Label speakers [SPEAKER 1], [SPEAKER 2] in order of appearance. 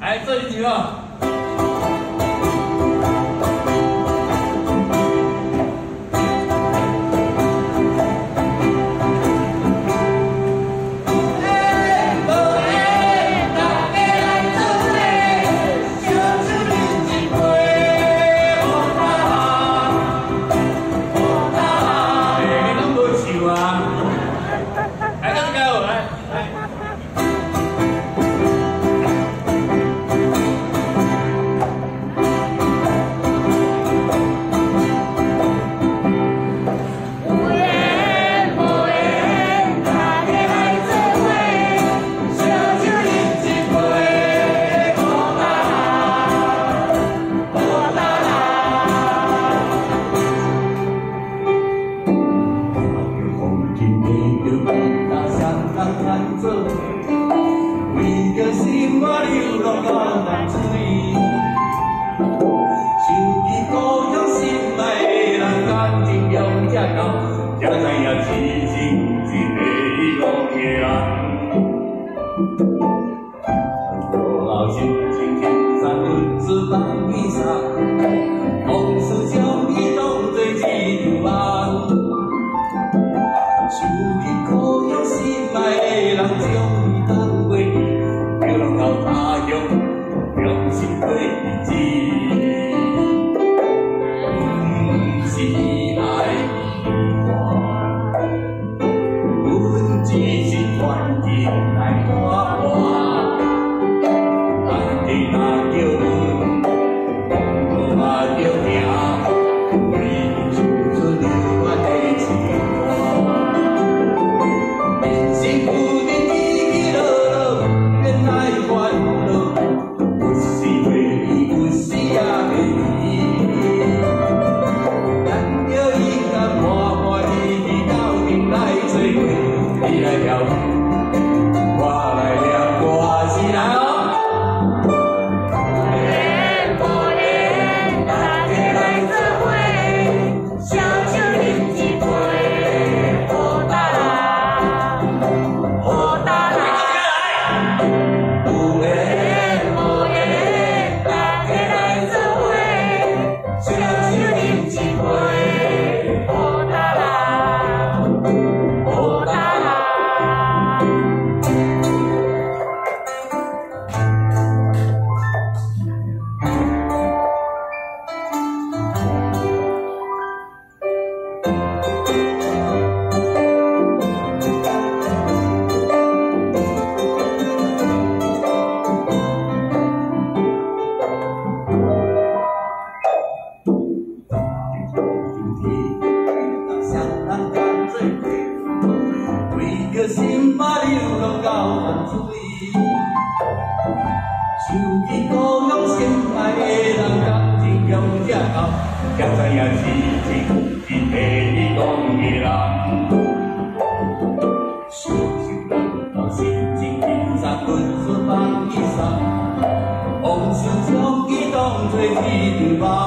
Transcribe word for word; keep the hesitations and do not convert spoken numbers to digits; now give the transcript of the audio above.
[SPEAKER 1] 来这一句啊。 为着心我流浪到淡水，想起故乡心爱的人，感情用这厚，才知影痴情是地老的人。多老心情轻散，文字放衣裳，往事将伊当作一场梦。想起故乡心爱的人，将伊当过去。 流浪到他乡，用心过日子，不是爱遗忘，阮只是传情来看看。但你若叫阮，我嘛着行，为唱出流眼的情歌。人生有定起起落落，原来。 你来跳舞，我来念歌词来哦。无恋无恋，大家来做伙，小酒饮一杯，好大啦，好大啦。无恋无恋，大家来做伙，小酒饮一杯，好大啦，好大。 为着心嘛流浪到淡水，想起故乡心爱的人，感情用这厚，才知影痴情是替你讲的人。想起人到心情轻松，文字放衣裳，往事将伊当作一场梦。